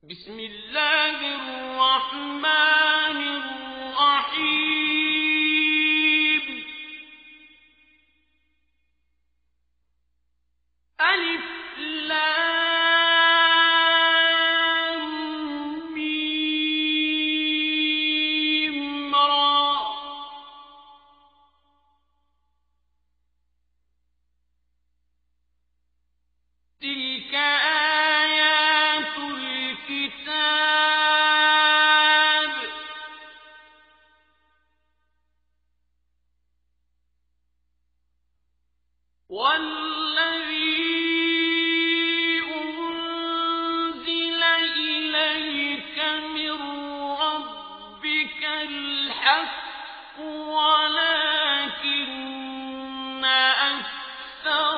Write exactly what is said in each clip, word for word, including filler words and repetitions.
بسم الله الرحمن الرحيم ألف لام ميم را تلك آيات الكتاب والذي أنزل إليك من ربك الحق ولكن أكثر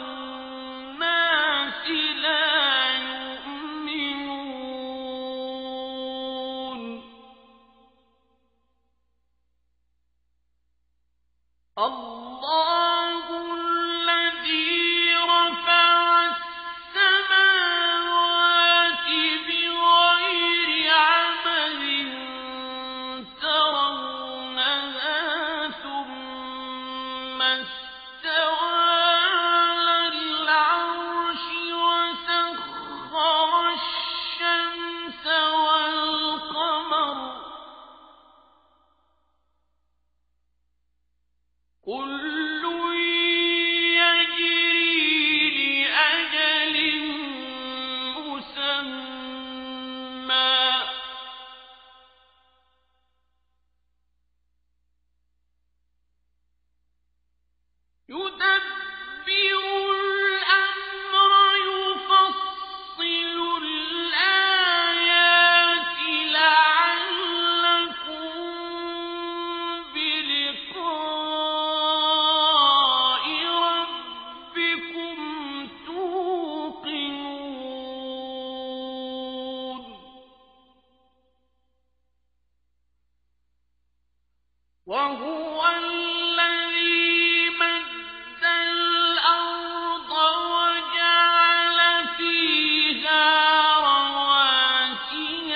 الناس لا يؤمنون الله الذي رفع السماوات بغير عمد ترونها ثم استوى على العرش وسخر الشمس والقمر كل يجري لأجل مسمى يدبر الأمر يفصل الآيات لعلكم بلقاء ربكم توقنون وهو الذي مد الأرض وجعل فيها رواسي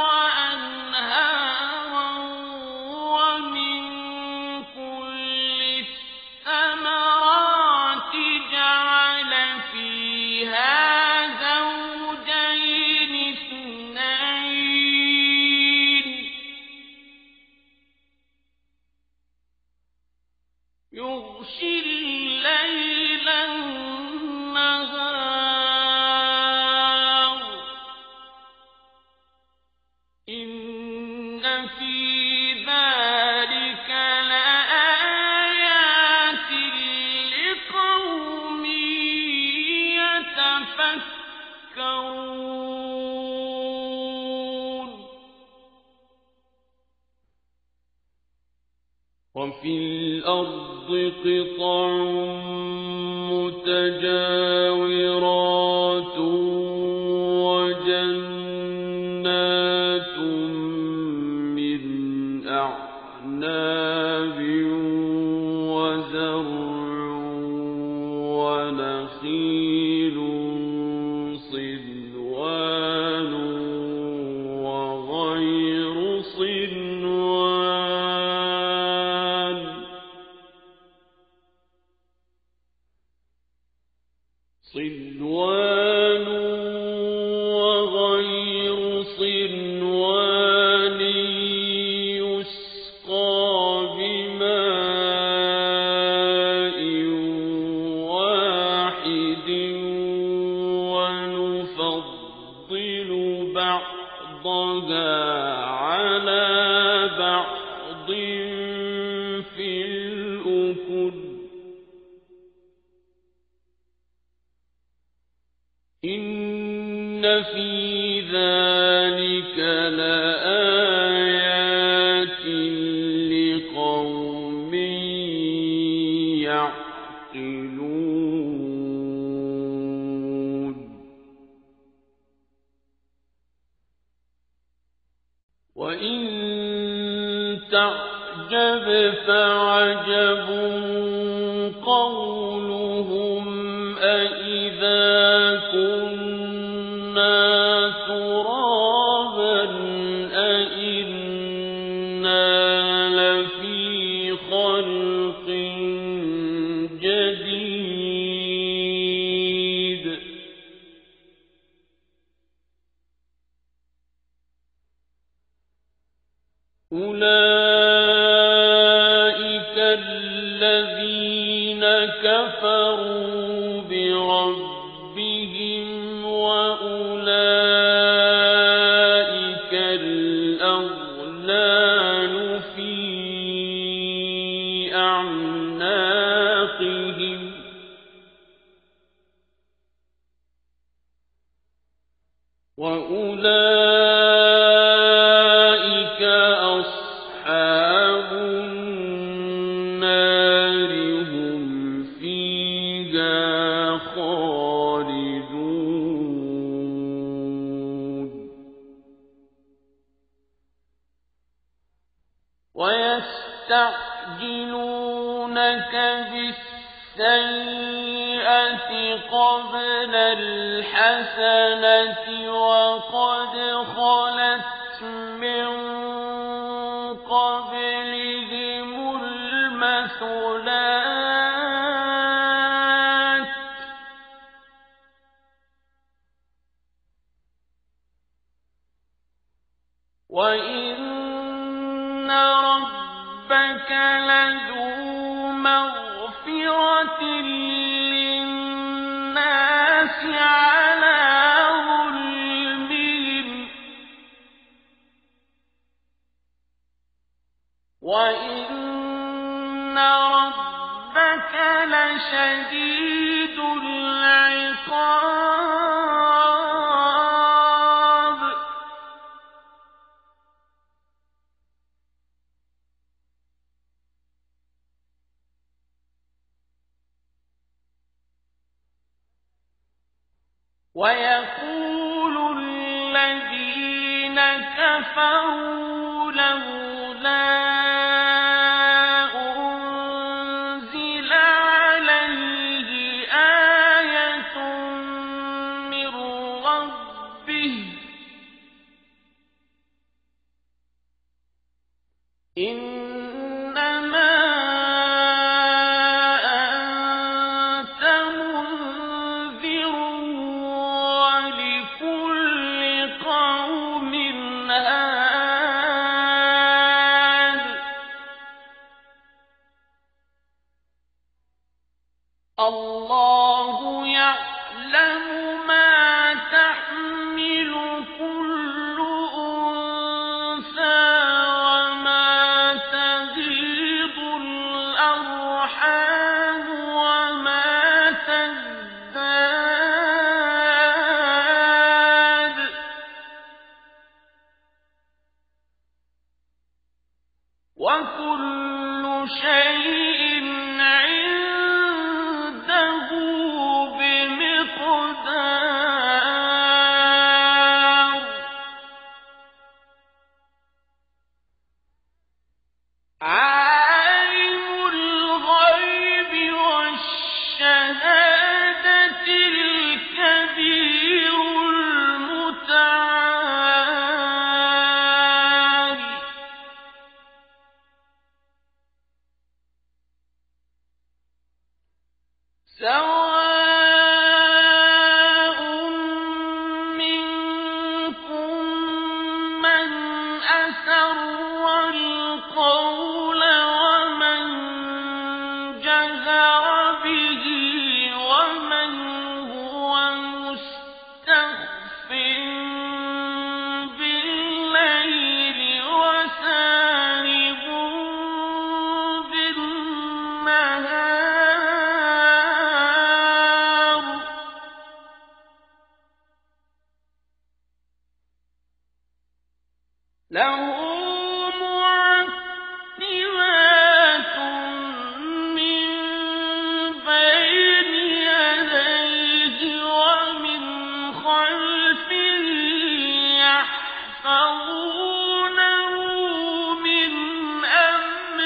وأنهارا ومن كل الثمرات جعل فيها زوجين اثنين يغشي الليل النهار إن في ذلك لآيات لقوم يتفكرون وفي الأرض قطع متجاورات وجنات من أعناب وزرع ونخيل صنوان وغير صنوان صنوان وغير صنوان يسقى بماء واحد ونفضل بعضها على بعض في الأكل إن في ذلك لآيات لقوم يعقلون وإن تعجب فعجب قولهم أإذا كنا ترابا أولئك الذين كفروا بربهم وأولئك الأغلال في أعناقهم وأولئك أصحاب النار هم فيها خالدون ويستعجلونك بالسيئة قبل الحسنة وقد خلت من قبلهم المثلات وإن ربك لذو مغفرة للناس على ظلمهم وإن ربك لشديد العقاب ويقول الذين كفروا لولا أنزل عليه آية من ربه إنما أنت منذر ولكل قوم هاد الله يعلم ما تحمل كل أنثى وما تغيض الأرحام وما تزداد وكل شيء عنده بمقدار عالم الغيب والشهادة الكبير المتعال سواء منكم من أسر القول ومن جهر به ومن هو مستخف بالليل وسارب بالنهار له معقبات من بين يديه ومن خلفه يحفظونه من أمر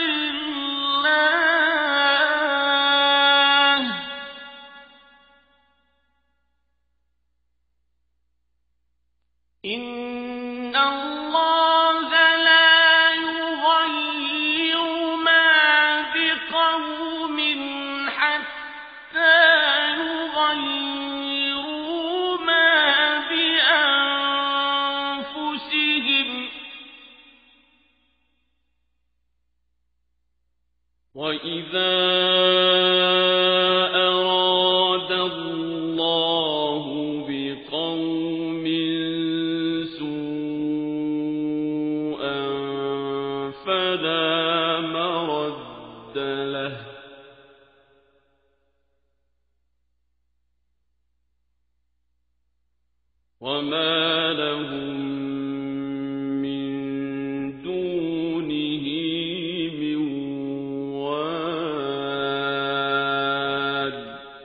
الله إن الله لا يغير ما بقوم حتى يغيروا ما بأنفسهم وَإِذَا أَرَادَ اللَّهُ بِقَوْمٍ سُوءًا فَلَا مَرَدَّ لَهُ ۚ وَمَا لَهُم مِّن دُونِهِ مِن وَالٍ.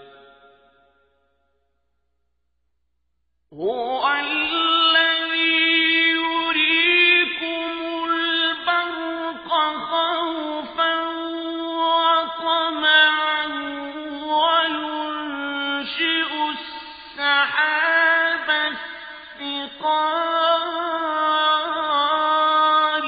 هُوَ الَّذِي يُرِيكُمُ الْبَرْقَ خَوْفًا وَطَمَعًا وَيُنشِئُ السَّحَابَ الثِّقَالَ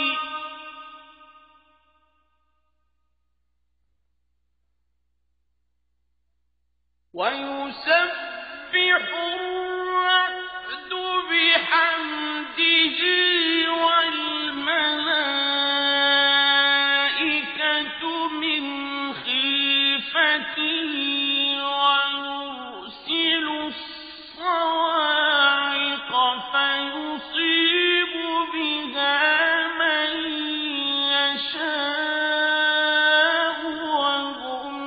وَيُسَبِّحُ الرَّعْدُ بِحَمْدِهِ وَالْمَلَائِكَةُ مِنْ خِيفَتِهِ وَيُرْسِلُ الصَّوَاعِقَ فَيُصِيبُ بِهَا مَن يَشَاءُ وَهُمْ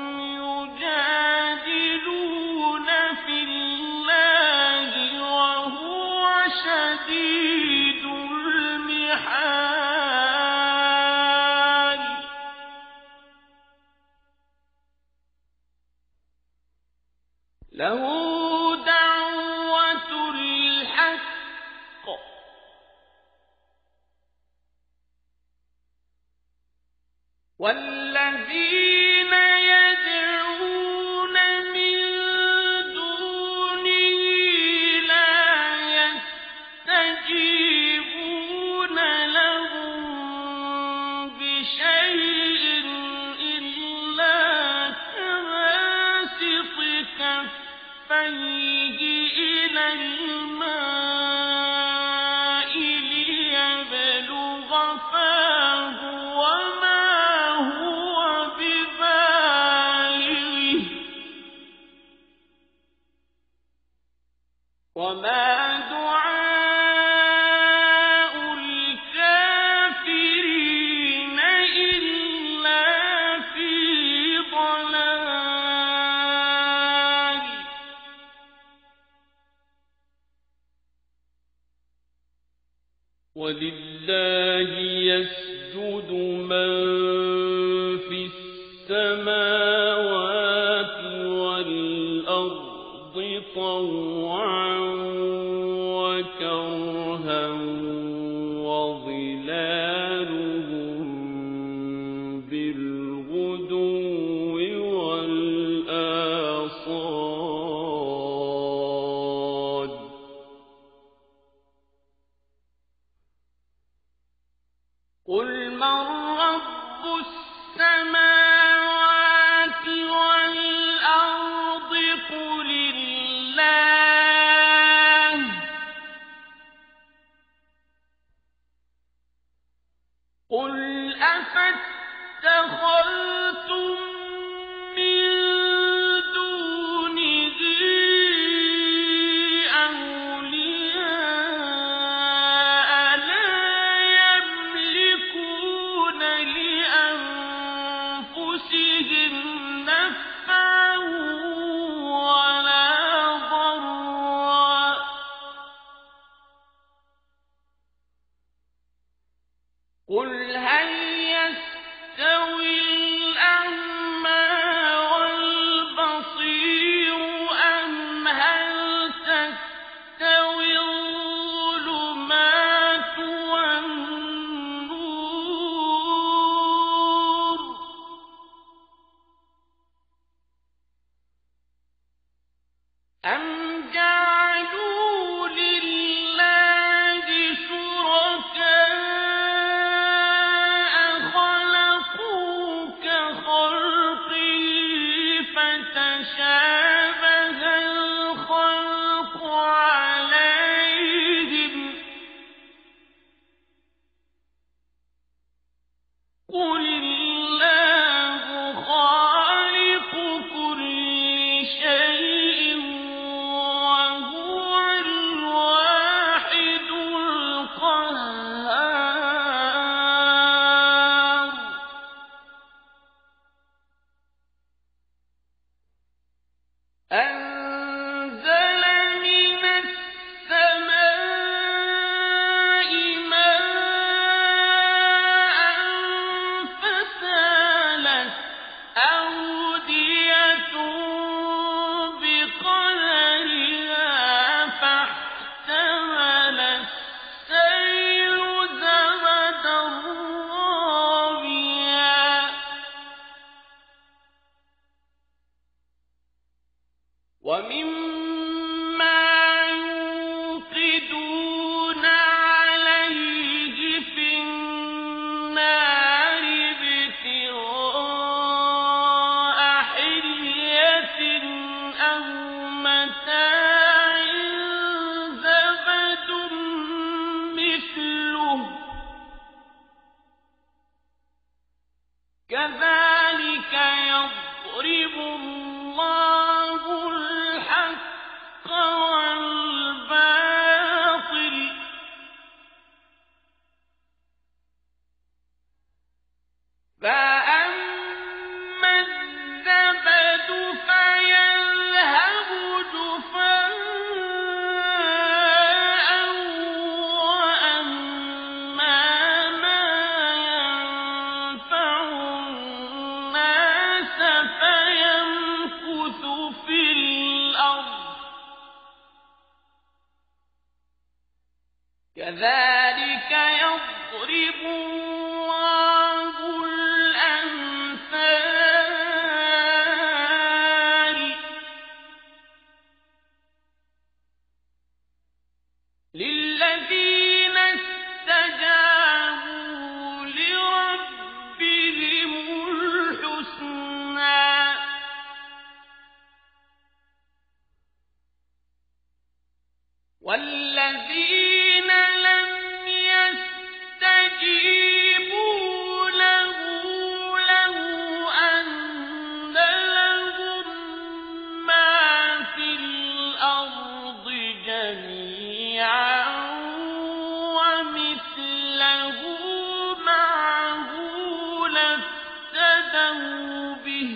يُجَادِلُونَ فِي اللَّهِ وَهُوَ شَدِيدُ الْمِحَالِ. لَهُ دَعْوَةُ الْحَقِّ ۖ وَالَّذِينَ يَدْعُونَ مِن دُونِهِ لَا يَسْتَجِيبُونَ لَهُم بِشَيْءٍ إِلَّا كَبَاسِطِ كَفَّيْهِ إِلَى الْمَاءِ لِيَبْلُغَ فَاهُ وَمَا هُوَ بِبَالِغِهِ ۚ وَمَا دُعَاءُ الْكَافِرِينَ إِلَّا فِي ضَلَالٍ. وَلِلَّهِ يَسْجُدُ مَن فِي السَّمَاوَاتِ وَالْأَرْضِ طَوْعًا وَكَرْهًا وَظِلَالُهُم بِالْغُدُوِّ وَالْآصَالِ ۖ قُلْ مَن رَّبُّ السَّمَاوَاتِ وَالْأَرْضِ قُلِ اللَّهُ ۚ قُلْ أَفَاتَّخَذْتُم مِّن دُونِهِ أَوْلِيَاءَ لَا يَمْلِكُونَ لِأَنفُسِهِمْ نَفْعًا وَلَا ضَرًّا ۚ قُلْ هَلْ يَسْتَوِي الْأَعْمَىٰ وَالْبَصِيرُ أَمْ هَلْ تَسْتَوِي الظُّلُمَاتُ وَالنُّورُ ۗ أَمْ جَعَلُوا لِلَّهِ شُرَكَاءَ كذلك يضرب الله الأمثال للذين استجابوا لربهم الحسنى والذين لم يستجيبوا له لو أن لهم ما في الأرض جميعا ومثله معه لافتدوا به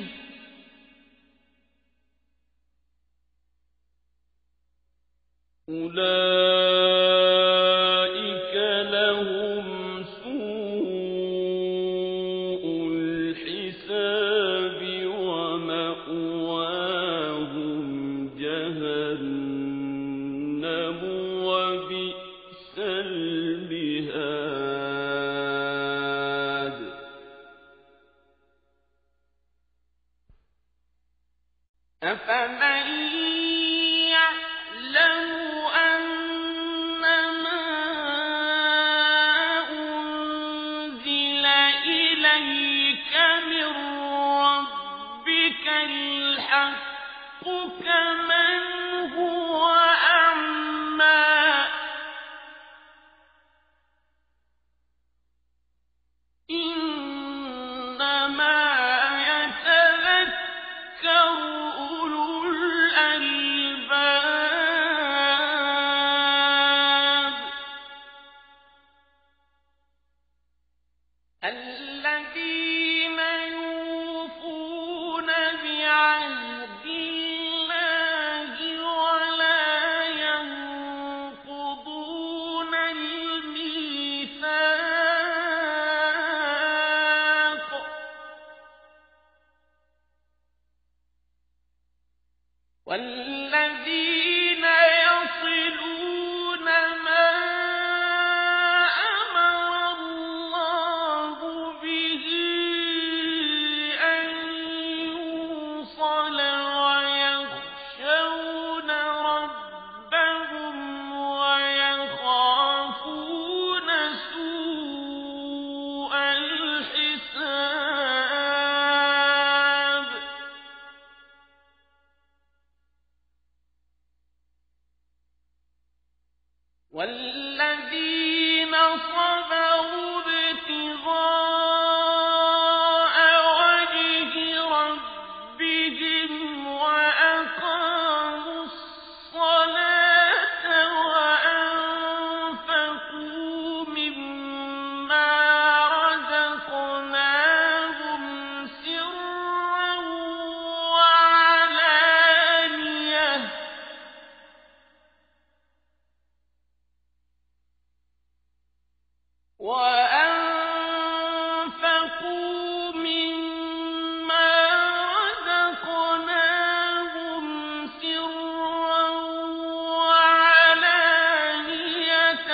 أولئك لهم سوء الحساب ومأواهم جهنم وبئس المهاد أفمن يعلم أنما أنزل إليك من ربك الحق كمن هو أعمى إنما يتذكر أولو الألباب الذين يوفون بعهد الله ولا ينقضون الميثاق والذين يصلون ما أمر الله به أن يوصل ويخشون ربهم ويخافون سوء الحساب والذين صبروا ابتغاء وجه ربهم وأقاموا الصلاة وأنفقوا مما رزقناهم سرا وعلانية وأنفقوا مما رزقناهم سرا وعلانية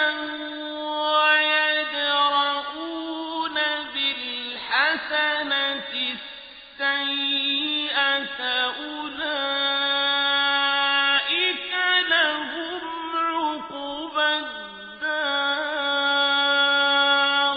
ويدرؤون بالحسنة السيئة أولئك لهم عقبى الدار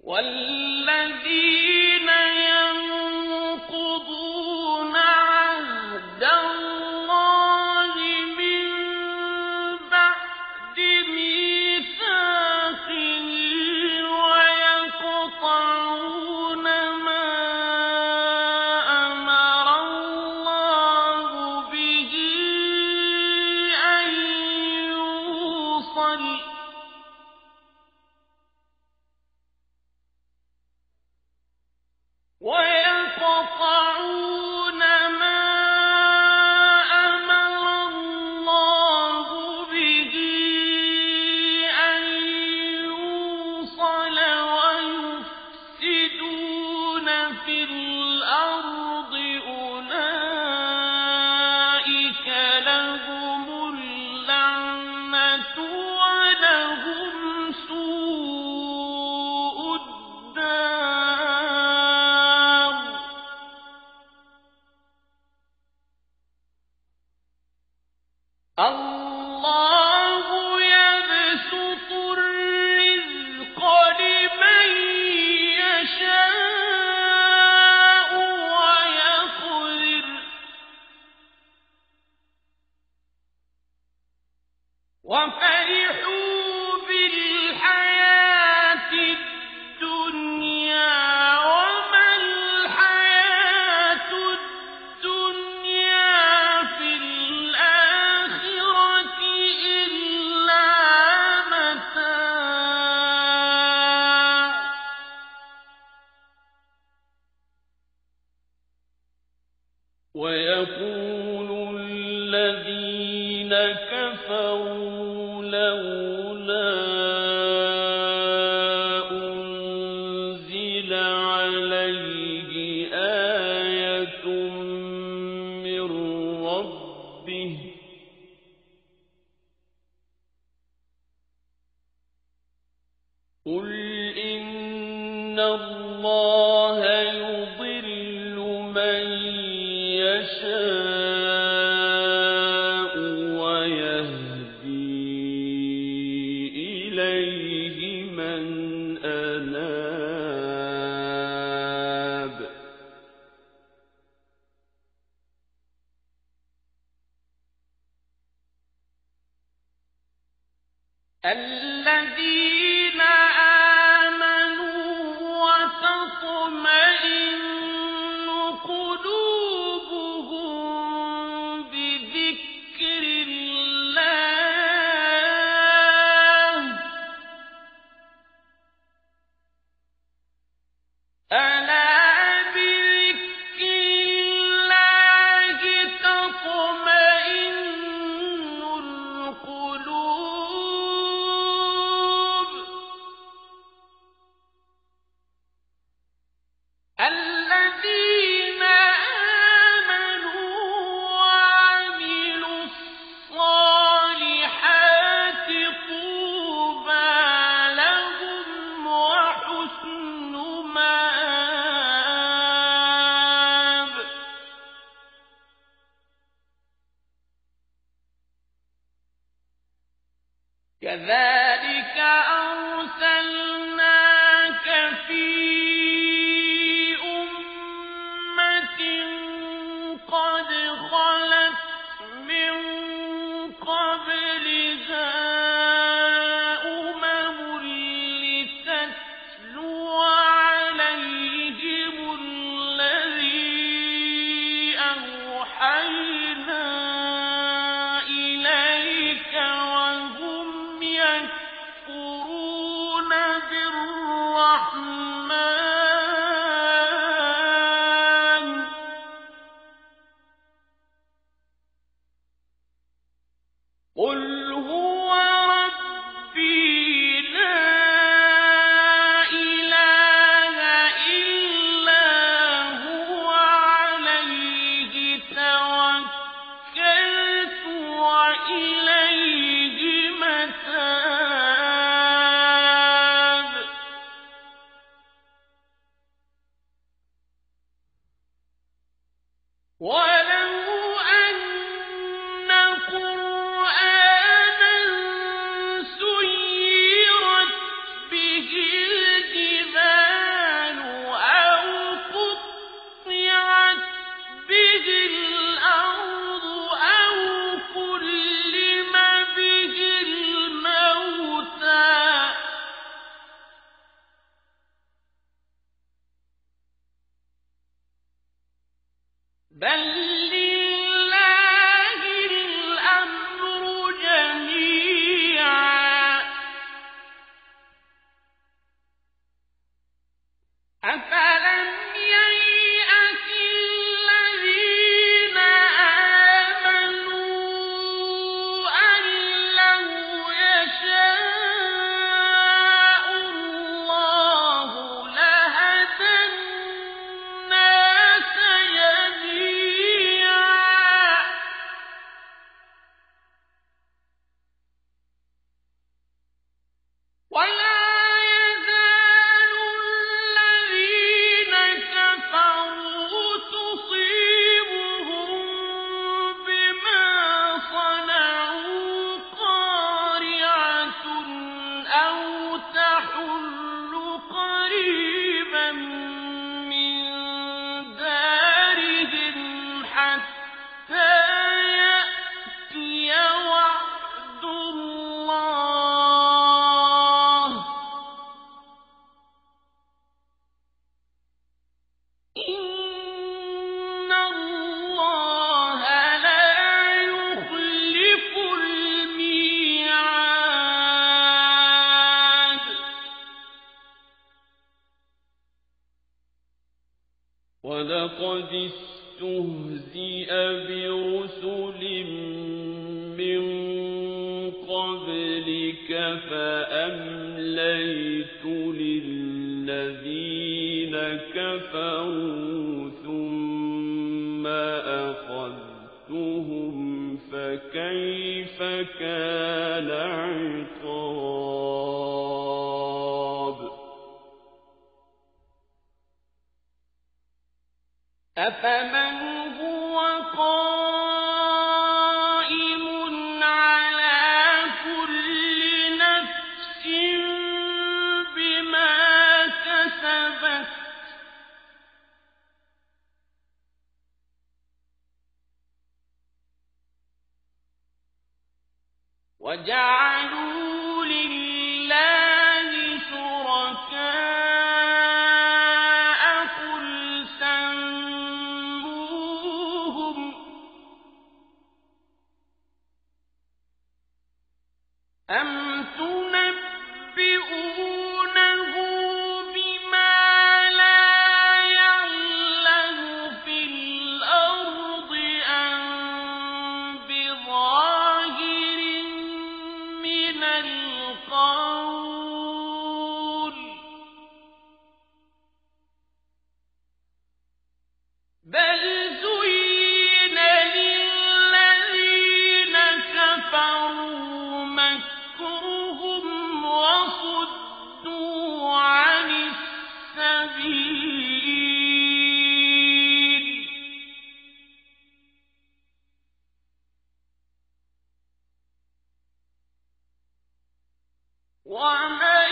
والذين ينقضون عهد الله من بعد ميثاقه ويقطعون ما أمر الله به أن يوصل ويقطعون ما أمر الله به أن يوصل ويفسدون في الأرض أولئك لهم اللعنة ولهم سوء الدار. الله يبسط الرزق لمن يشاء ويقدر وفرحوا بالحياة الدنيا وما الحياة الدنيا في الآخرة إلا متاع. ويقول الذين كفروا لولا أنزل عليه آية من ربه قل إن الله يضل من يشاء ويهدي إليه من أناب. الذين آمنوا وتطمئن قلوبهم بذكر الله ألا بذكر الله تطمئن القلوب. الذين آمنوا وعملوا الصالحات طوبى لهم وحسن مآب. كذلك أرسلناك في أمة قد خلت من قبلها أمم لتتلو عليهم الذي أوحينا إليك وهم يكفرون بالرحمن قل هو ربي لا إله إلا هو عليه توكلت وإليه متاب. بل لله الأمر جميعا أفلم ييأس الذين آمنوا أن لو يشاء الله لهدى الناس جميعا ولا يزال الذين كفروا تصيبهم بما صنعوا قارعة أو تحل قريبا من دارهم حتى يأتي وعد الله إن الله لا يخلف الميعاد ولقد استهزئ برسل من قبلك فأمليت للذين كفروا ثم أخذتهم فكيف كان عقاب أفمن هو قائم على كل نفس بما كسبت وجعلوا لله شركاء قل سموهم أم تنبئونه بما لا يعلم في الأرض أم بظاهر من القول بل زين للذين كفروا مكرهم وصدوا عن السبيل ومن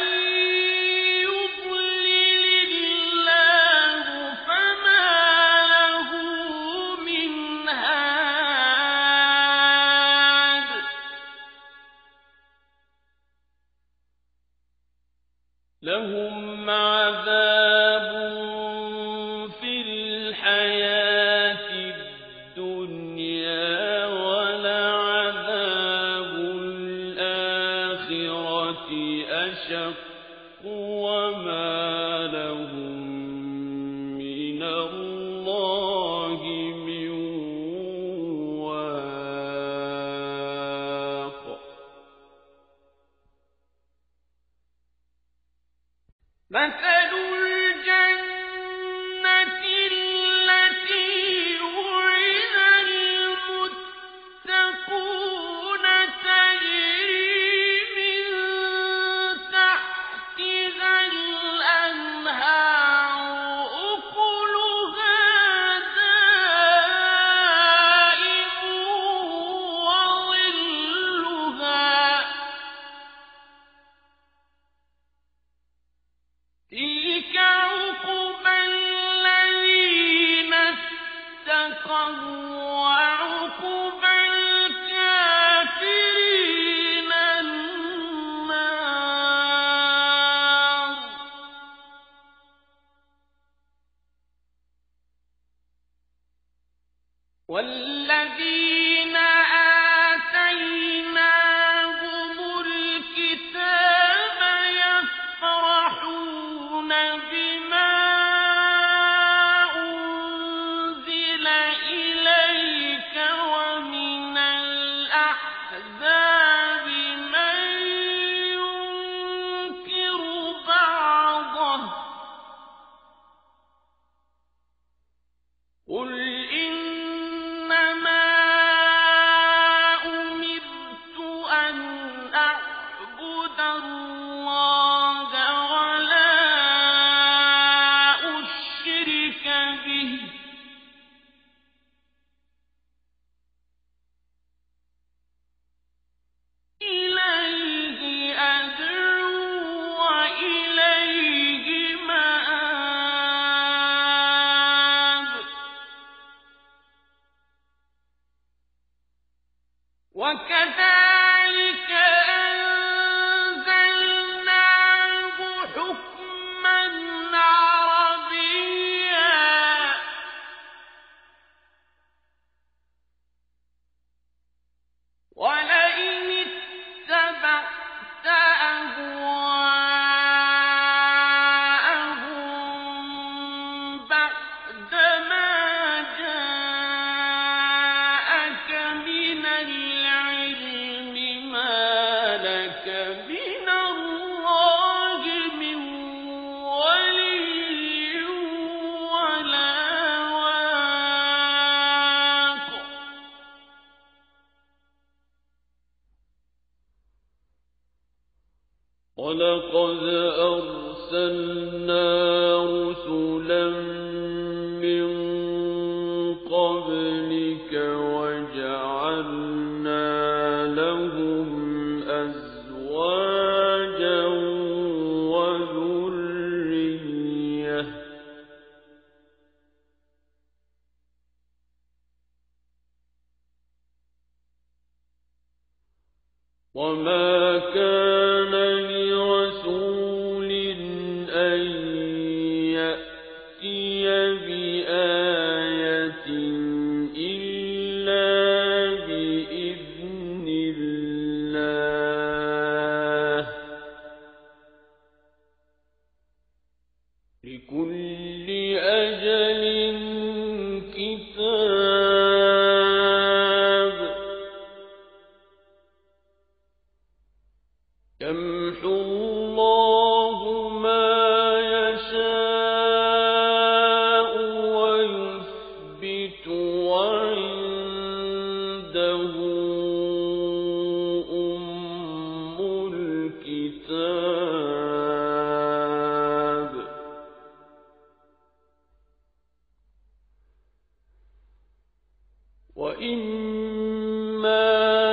يضلل الله فما له من هاد لهم عذاب في الحياة الدنيا ولعذاب الآخرة أشق وما لهم من الله من واق مثل الجنة التي وعد المتقون تجري من تحتها الأنهار أكلها دائم وظلها وَلَقَدْ أَرْسَلْنَا رُسُلًا مِّن قَبْلِكَ وَجَعَلْنَا لَهُمْ أَزْوَاجًا وَذُرِّيَّةً ۚ وَمَا كَانَ لِرَسُولٍ أَن يَأْتِيَ بِآيَةٍ إِلَّا بِإِذْنِ اللَّهِ ۚ لِكُلِّ أَجَلٍ كِتَابٌ ۚ يَمْحُو اللَّهُ مَا يَشَاءُ وَيُثْبِتُ ۖ وَعِندَهُ أُمُّ الْكِتَابِ ۚ وَإِمَّا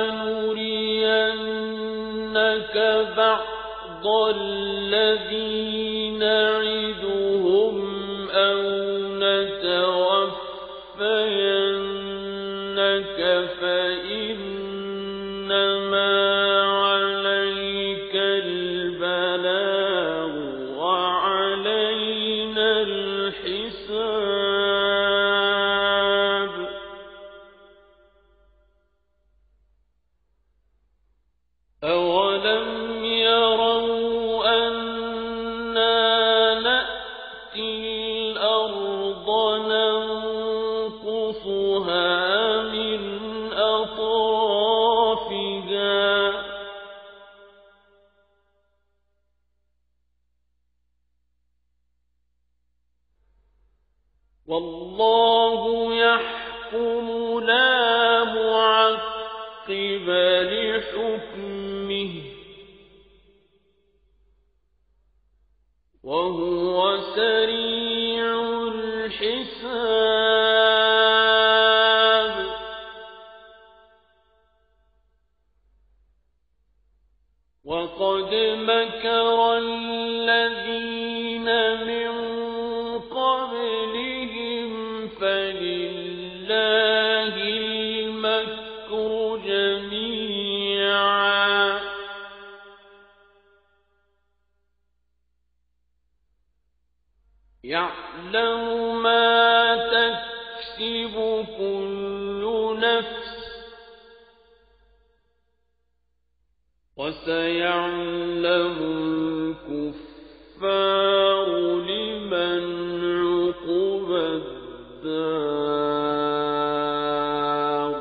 نُرِيَنَّكَ بَعْضَ الَّذِي نَعِدُهُمْ أَوْ نَتَوَفَّيَنَّكَ فَإِنَّمَا عَلَيْكَ الْبَلَاغُ وَعَلَيْنَا الْحِسَابُ ۖ أَوَلَمْ يَرَوْا أَنَّا نَأْتِي الْأَرْضَ نَنقُصُهَا مِنْ أَطْرَافِهَا ۚ وَاللَّهُ يَحْكُمُ لَا مُعَقِّبَ لِحُكْمِهِ ۚ وَهُوَ سَرِيعُ الْحِسَابِ. وَقَدْ مَكَرَ الَّذِينَ مِن قَبْلِهِمْ فَلِلَّهِ الْمَكْرُ جَمِيعًا ۖ يَعْلَمُ مَا تَكْسِبُ كُلُّ نَفْسٍ ۗ وَسَيَعْلَمُ الْكُفَّارُ لِمَنْ عُقْبَى الدَّارِ.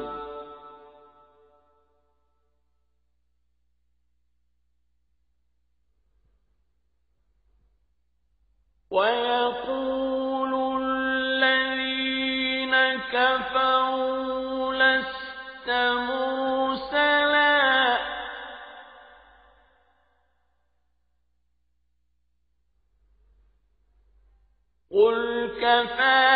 وَيَقُولُ الَّذِينَ كَفَرُوا لَسْتَ مُرْسَلًا ۚ قُلْ كَفَىٰ